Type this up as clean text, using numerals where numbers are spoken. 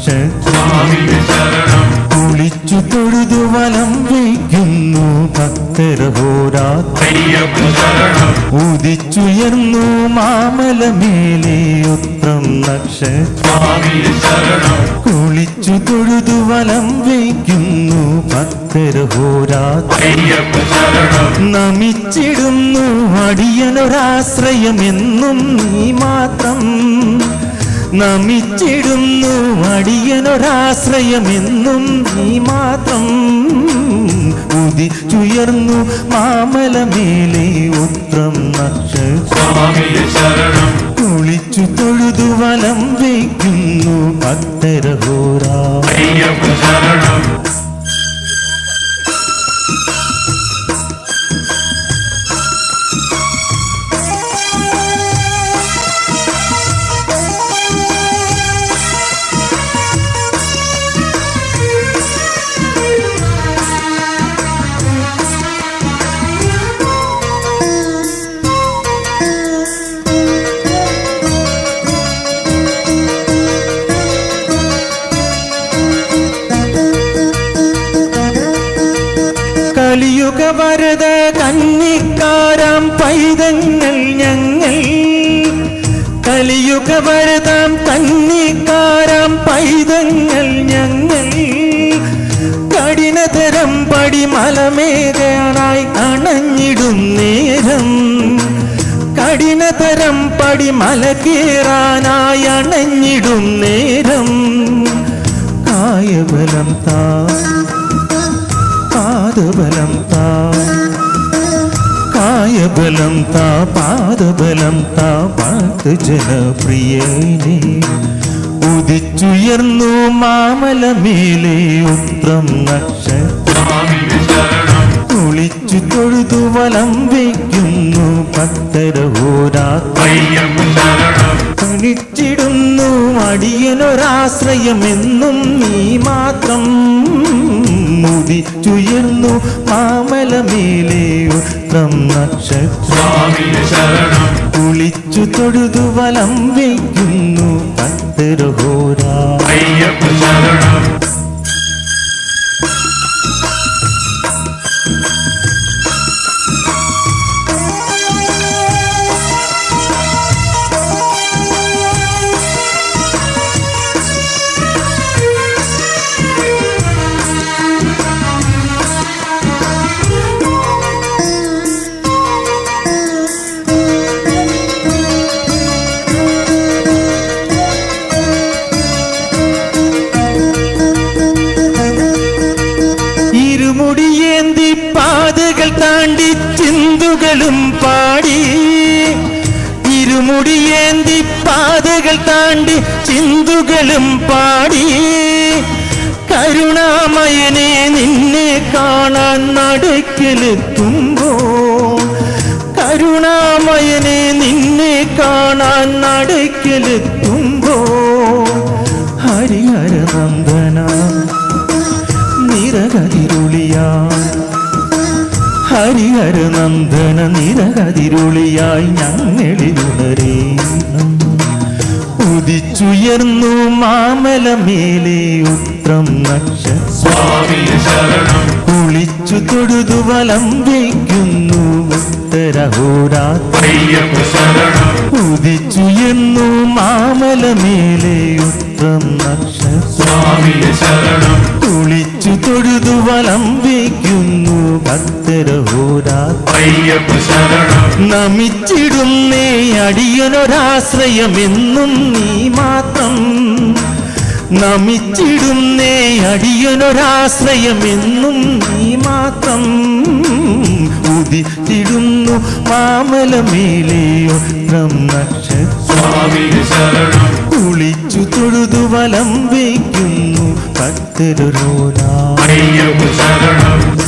നക്ഷത്രം കുളിച്ചു തൊഴുതു വലം വയ്ക്കുന്നു ഭക്തരഹോരാത്രം ഉദിച്ചുയർന്നു മാമലമേലെ ഉത്രം നക്ഷത്രം കുളിച്ചു തൊഴുതു വലം വയ്ക്കുന്നു ഭക്തരഹോരാത്രം നമിച്ചിടുന്നു അടിയനൊരാശ്രയമെന്നും നീ മാത്രം നമിച്ചിടുന്നു അടിയനൊരാശ്രയമെന്നും നീ മാത്രം ഉദിച്ചുയർന്നു മാമലമേലെ ഉത്രം നക്ഷത്രം കുളിച്ചു തൊഴുതു വലം വയ്ക്കുന്നു ഭക്തരഹോരാത്രം കലിയുഗവരദ കന്നിക്കാരാം പൈതങ്ങൾ ഞങ്ങൾ കലിയുഗവരദാം കന്നിക്കാരാം പൈതങ്ങൾ ഞങ്ങൾ കഠിനതരം പടിമലമേകയായി അണഞ്ഞിടും നേരം കഠിനതരം പടിമല കേറാനായി അണഞ്ഞിടും നേരം കായബലം താ പാദബലം താ കായബലം താ പാദബലം താ ഭക്തജനപ്രിയനേ ഉദിച്ചുയർന്നു മാമലമേലെ ഉത്രം നക്ഷത്രം കുളിച്ചു തൊഴുതു വലം വയ്ക്കുന്നു ഭക്തരഹോരാത്രം ണിച്ചിടുന്നു അടിയനൊരാശ്രയമെന്നും നീ മാത്രം ഉദിച്ചുയർന്നു മാമലമേലെ ഉത്രം നക്ഷത്രം കുളിച്ചു തൊഴുതു വലം വയ്ക്കുന്നു ഭക്തരഹോരാത്രം ഇരുമുടിയേന്തി പാതകൾ താണ്ടി ചിന്തുകളും പാടി ഇരുമുടിയേന്തി പാതകൾ താണ്ടി ചിന്തുകളും പാടി കരുണാമയനെ നിന്നെ കാണാൻ നടക്കലെത്തുമ്പോ കരുണാമയനെ നിന്നെ കാണാൻ നടക്കലെത്തുമ്പോ ഹരിഹരനന്ദന നിരകതിരുളിയായി ഹരിഹരനന്ദന നിരകതിരുളിയായി ഞങ്ങളിലുണരേണം ഉദിച്ചുയർന്നു മാമലമേലെ ഉത്രം നക്ഷത്രം കുളിച്ചു തൊഴുതു വലം വയ്ക്കുന്നു ഉത്തരഹോരാത്രം ഉദിച്ചുയർന്നു മാമലമേലെ ഉത്രം നക്ഷത്രം കുളിച്ചു തൊഴുതു വലം വയ്ക്കുന്നു ഭക്തരഹോരാത്രം നമിച്ചിടുന്നേ അടിയനൊരാശ്രയമെന്നും നീ മാത്രം നമിച്ചിടുന്നേ അടിയനൊരാശ്രയമെന്നും നീ മാത്രം ഉദിച്ചിടുന്നു മാമലമേലെ ഉത്രം നക്ഷത്രം കുളിച്ചു തൊഴുതു വലം വയ്ക്കുന്നു ഭക്തരഹോരാത്രം